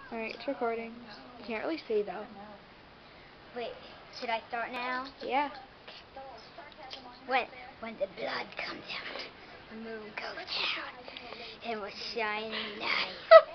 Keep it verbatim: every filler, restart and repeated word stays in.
Alright, it's recording. Can't really see though. Wait, should I start now? Yeah. When when the blood comes out, the moon goes down, and we're shining nice.